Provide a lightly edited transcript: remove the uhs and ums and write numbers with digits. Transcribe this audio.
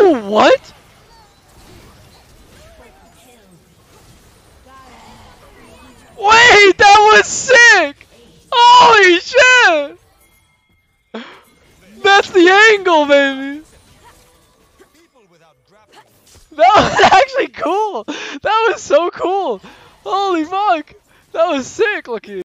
Oh, what? Wait, that was sick! Holy shit! That's the angle, baby! That was actually cool! That was so cool! Holy fuck! That was sick looking!